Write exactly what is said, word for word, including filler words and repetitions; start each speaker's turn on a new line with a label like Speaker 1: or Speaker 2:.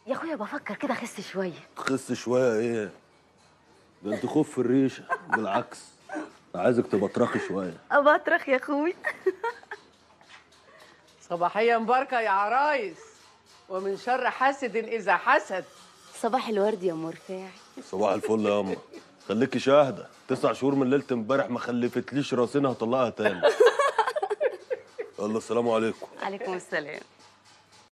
Speaker 1: يا اخويا بفكر كده اخس شويه.
Speaker 2: تخس شويه ايه؟ ده انت خف الريشه، بالعكس عايزك تبطرخي شويه.
Speaker 1: ابطرخ يا اخوي.
Speaker 3: صباحية مباركة يا عرايس، ومن شر حاسد إذا حسد.
Speaker 1: صباح الورد يا ام رفاعي.
Speaker 2: صباح الفل يا اما. خليكي شاهده، تسع شهور من ليله امبارح ما خلفتليش راسنا هطلقها تاني. يلا السلام عليكم.
Speaker 1: عليكم السلام.